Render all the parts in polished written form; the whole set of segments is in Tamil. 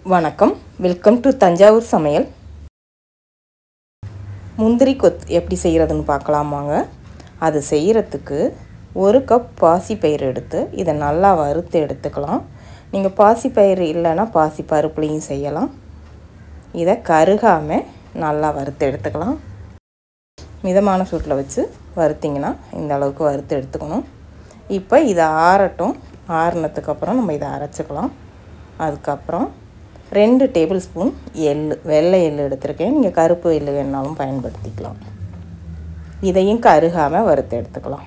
வணக்கம், வெல்கம் டு தஞ்சாவூர் சமையல். முந்திரி கொத்து எப்படி செய்கிறதுன்னு பார்க்கலாமாங்க. அது செய்கிறதுக்கு 1 கப் பாசிப்பயிறு எடுத்து இதை நல்லா வறுத்து எடுத்துக்கலாம். நீங்கள் பாசிப்பயிறு இல்லைன்னா பாசி பருப்புலையும் செய்யலாம். இதை கருகாமல் நல்லா வறுத்து எடுத்துக்கலாம். மிதமான சூட்டில் வச்சு வறுத்திங்கன்னா இந்த அளவுக்கு வறுத்து எடுத்துக்கணும். இப்போ இதை ஆறட்டும். ஆறுனதுக்கப்புறம் நம்ம இதை அரைச்சிக்கலாம். அதுக்கப்புறம் 2 டேபிள் ஸ்பூன் எள்ளு, வெள்ளை எள்ளு எடுத்துருக்கேன். நீங்கள் கருப்பு எள்ளு வேணாலும் பயன்படுத்திக்கலாம். இதையும் கருகாமல் வறுத்து எடுத்துக்கலாம்.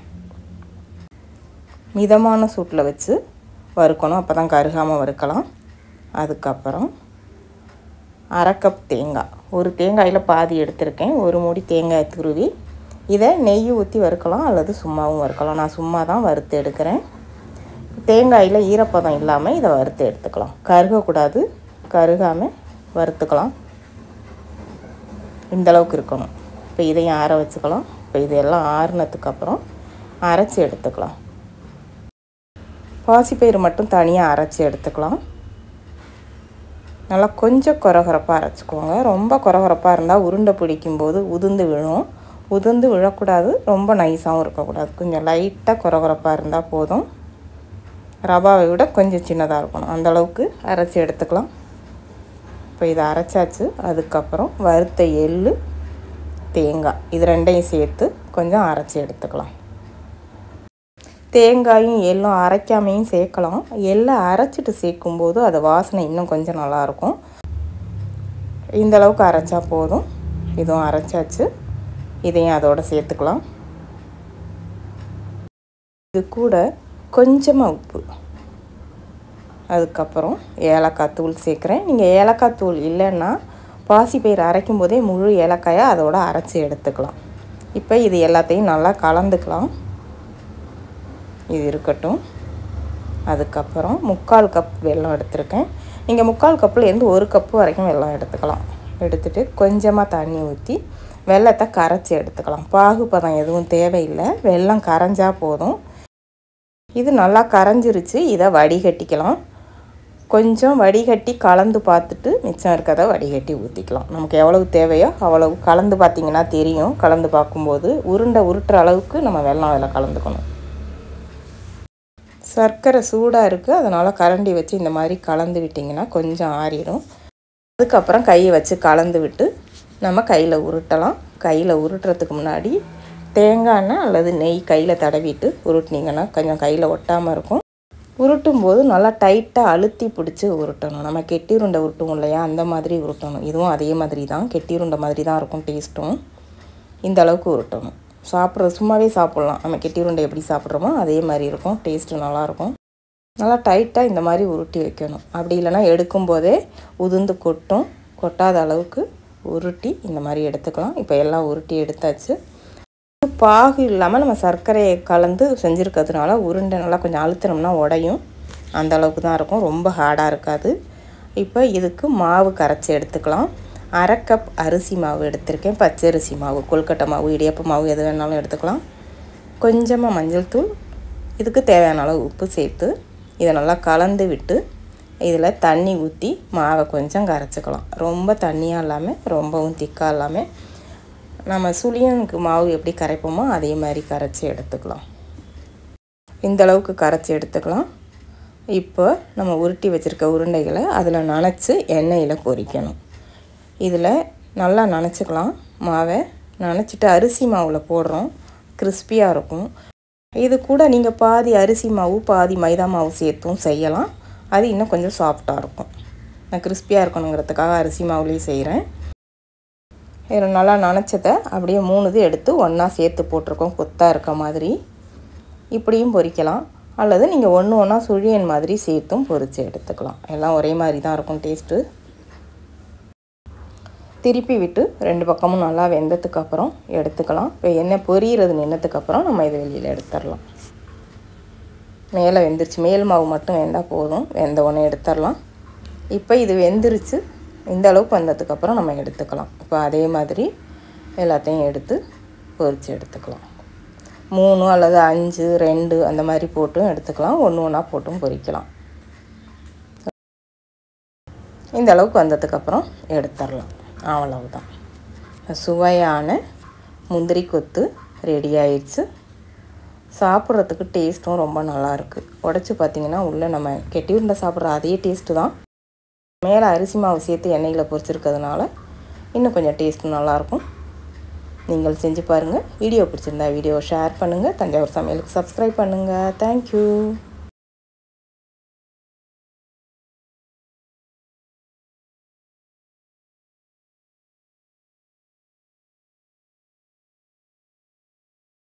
மிதமான சூட்டில் வச்சு வறுக்கணும், அப்போ தான் கருகாமல் வறுக்கலாம். அதுக்கப்புறம் 1/2 கப் தேங்காய், ஒரு தேங்காயில் பாதி எடுத்திருக்கேன். ஒரு மூடி தேங்காய் துருவி இதை நெய் ஊற்றி வறுக்கலாம் அல்லது சும்மாவும் வறுக்கலாம். நான் சும்மா தான் வறுத்து எடுக்கிறேன். தேங்காயில் ஈரப்பதம் இல்லாமல் இதை வறுத்து எடுத்துக்கலாம். கருகக்கூடாது, கருகாமல் வறுத்துக்கலாம். இந்தளவுக்கு இருக்கணும். இப்போ இதையும் ஆற வச்சுக்கலாம். இப்போ இதெல்லாம் ஆறுனதுக்கப்புறம் அரைச்சி எடுத்துக்கலாம். பாசிப்பயிறு மட்டும் தனியாக அரைச்சி எடுத்துக்கலாம். நல்லா கொஞ்சம் கொரகொரப்பாக அரைச்சிக்கோங்க. ரொம்ப கொரகொரப்பாக இருந்தால் உருண்டை பிடிக்கும்போது உதிர்ந்து விழும். உதிர்ந்து விழக்கூடாது, ரொம்ப நைஸாகவும் இருக்கக்கூடாது. கொஞ்சம் லைட்டாக கொரகொரப்பாக இருந்தால் போதும். ரவாவை விட கொஞ்சம் சின்னதாக இருக்கணும். அந்தளவுக்கு அரைச்சி எடுத்துக்கலாம். இப்போ இதை அரைச்சாச்சு. அதுக்கப்புறம் வறுத்த எள்ளு, தேங்காய், இது ரெண்டையும் சேர்த்து கொஞ்சம் அரைச்சி எடுத்துக்கலாம். தேங்காயும் எள்ளும் அரைக்காமையும் சேர்க்கலாம். எள்ளை அரைச்சிட்டு சேர்க்கும்போது அது வாசனை இன்னும் கொஞ்சம் நல்லாயிருக்கும். இந்தளவுக்கு அரைச்சா போதும். இதுவும் அரைச்சாச்சு. இதையும் அதோடு சேர்த்துக்கலாம். இது கூட கொஞ்சமாக உப்பு, அதுக்கப்புறம் ஏலக்காய் தூள் சேர்க்குறேன். நீங்கள் ஏலக்காய் தூள் இல்லைன்னா பாசிப்பயிறு அரைக்கும் போதே முழு ஏலக்காயை அதோடு அரைச்சி எடுத்துக்கலாம். இப்போ இது எல்லாத்தையும் நல்லா கலந்துக்கலாம். இது இருக்கட்டும். அதுக்கப்புறம் 3/4 கப் வெல்லம் எடுத்துருக்கேன். நீங்கள் 3/4 கப்புலேருந்து 1 கப்பு வரைக்கும் வெல்லம் எடுத்துக்கலாம். எடுத்துகிட்டு கொஞ்சமாக தண்ணி ஊற்றி வெல்லத்தை கரைச்சி எடுத்துக்கலாம். பாகுபதம் எதுவும் தேவையில்லை, வெல்லம் கரைஞ்சா போதும். இது நல்லா கரைஞ்சிருச்சு. இதை வடிகட்டிக்கலாம். கொஞ்சம் வடிகட்டி கலந்து பார்த்துட்டு மிச்சம் இருக்கிறத வடிகட்டி ஊற்றிக்கலாம். நமக்கு எவ்வளவு தேவையோ அவ்வளவு கலந்து பார்த்திங்கன்னா தெரியும். கலந்து பார்க்கும்போது உருண்டை உருட்டுற அளவுக்கு நம்ம வெல்லம் அதில் கலந்துக்கணும். சர்க்கரை சூடாக இருக்குது, அதனால் கரண்டி வச்சு இந்த மாதிரி கலந்து விட்டிங்கன்னா கொஞ்சம் ஆறிடும். அதுக்கப்புறம் கையை வச்சு கலந்து விட்டு நம்ம கையில் உருட்டலாம். கையில் உருட்டுறதுக்கு முன்னாடி தேங்காய் எண்ணெய் அல்லது நெய் கையில் தடவிட்டு உருட்டினீங்கன்னா கொஞ்சம் கையில் ஒட்டாமல் இருக்கும். உருட்டும் போது நல்லா டைட்டாக அழுத்தி பிடிச்சி உருட்டணும். நம்ம கெட்டி உருண்டை உருட்டுவோம் இல்லையா, அந்த மாதிரி உருட்டணும். இதுவும் அதே மாதிரி தான், கெட்டி உருண்டை மாதிரி தான் இருக்கும் டேஸ்ட்டும். இந்த அளவுக்கு உருட்டணும். சாப்பிட்றது சும்மாவே சாப்பிட்லாம். நம்ம கெட்டி உருண்டை எப்படி சாப்பிட்றோமோ அதே மாதிரி இருக்கும். டேஸ்ட்டு நல்லாயிருக்கும். நல்லா டைட்டாக இந்த மாதிரி உருட்டி வைக்கணும். அப்படி இல்லைனா எடுக்கும்போதே உதிர்ந்து கொட்டும். கொட்டாத அளவுக்கு உருட்டி இந்த மாதிரி எடுத்துக்கலாம். இப்போ எல்லாம் உருட்டி எடுத்தாச்சு. பாகு இல்லாமல் நம்ம சர்க்கரையை கலந்து செஞ்சுருக்கிறதுனால உருண்டை நல்லா கொஞ்சம் அழுத்தினோம்னா உடையும். அந்த அளவுக்கு தான் இருக்கும், ரொம்ப ஹார்டாக இருக்காது. இப்போ இதுக்கு மாவு கரைச்சி எடுத்துக்கலாம். 1/2 கப் அரிசி மாவு எடுத்திருக்கேன். பச்சரிசி மாவு, கொழுக்கட்டை மாவு, இடியாப்ப மாவு எது வேணாலும் எடுத்துக்கலாம். கொஞ்சமாக மஞ்சள் தூள், இதுக்கு தேவையான அளவு உப்பு சேர்த்து இதை நல்லா கலந்து விட்டு இதில் தண்ணி ஊற்றி மாவை கொஞ்சம் கரைச்சிக்கலாம். ரொம்ப தண்ணியாக இல்லாமல் ரொம்பவும் திக்காக இல்லாமல் நம்ம சுழியனுக்கு மாவு எப்படி கரைப்போமோ அதே மாதிரி கரைச்சி எடுத்துக்கலாம். இந்த அளவுக்கு கரைச்சி எடுத்துக்கலாம். இப்போ நம்ம உருட்டி வச்சுருக்க உருண்டைகளை அதில் நனைச்சி எண்ணெயில் பொரிக்கணும். இதில் நல்லா நனைச்சிக்கலாம். மாவை நனைச்சிட்டு அரிசி மாவில் போடுறோம், கிறிஸ்பியாக இருக்கும். இது கூட நீங்கள் பாதி அரிசி மாவு பாதி மைதா மாவு சேர்த்தும் செய்யலாம். அது இன்னும் கொஞ்சம் சாஃப்டாக இருக்கும். நான் கிறிஸ்பியாக இருக்கணுங்கிறதுக்காக அரிசி மாவுலேயும் செய்கிறேன். இதில் நல்லா நனைச்சதை அப்படியே 3 இது எடுத்து ஒன்றா சேர்த்து போட்டிருக்கோம், கொத்தாக இருக்க மாதிரி. இப்படியும் பொரிக்கலாம். அல்லது நீங்கள் ஒன்றா சுழியன் மாதிரி சேர்த்தும் பொரித்து எடுத்துக்கலாம். எல்லாம் ஒரே மாதிரி தான் இருக்கும் டேஸ்ட்டு. திருப்பி விட்டு 2 பக்கமும் நல்லா வெந்ததுக்கப்புறம் எடுத்துக்கலாம். இப்போ எண்ணெய் பொரியிறது நின்றதுக்கப்புறம் நம்ம இதை வெளியில் எடுத்துடலாம். மேலே வெந்துருச்சு, மேல் மாவு மட்டும் வெந்தால் போதும். வெந்த உடனே எடுத்துடலாம். இப்போ இது வெந்துருச்சு. இந்த அளவுக்கு வந்ததுக்கப்புறம் நம்ம எடுத்துக்கலாம். இப்போ அதே மாதிரி எல்லாத்தையும் எடுத்து பொரித்து எடுத்துக்கலாம். 3 அல்லது 5, 2 அந்த மாதிரி போட்டும் எடுத்துக்கலாம். ஒன்று ஒன்றா போட்டும் பொரிக்கலாம். இந்த அளவுக்கு வந்ததுக்கப்புறம் எடுத்துடலாம். அவ்வளவுதான். சுவையான முந்திரி கொத்து ரெடி ஆயிடுச்சு. சாப்பிட்றதுக்கு டேஸ்ட்டும் ரொம்ப நல்லாயிருக்கு. உடச்சி பார்த்திங்கன்னா உள்ளே நம்ம கெட்டி உருண்டை சாப்பிட்ற அதே டேஸ்ட்டு தான். மேலே அரிசி மாவு சேர்த்து எண்ணெயில் பொரிச்சிருக்கிறதுனால இன்னும் கொஞ்சம் டேஸ்ட்டும் நல்லாயிருக்கும். நீங்கள் செஞ்சு பாருங்கள். வீடியோ பிடிச்சிருந்தா வீடியோவை ஷேர் பண்ணுங்கள். தஞ்சாவூர் சமையலுக்கு சப்ஸ்கிரைப் பண்ணுங்கள். தேங்க்யூ.